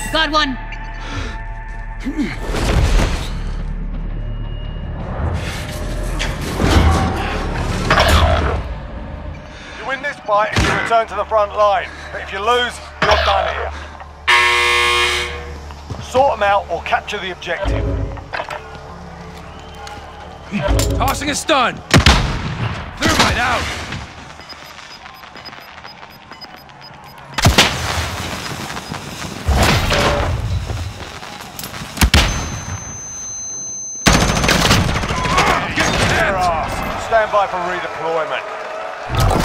Got one. You win this fight and you return to the front line. But if you lose, you're done here. Sort them out or capture the objective. Tossing a stun. Thermite out. Stand by for redeployment.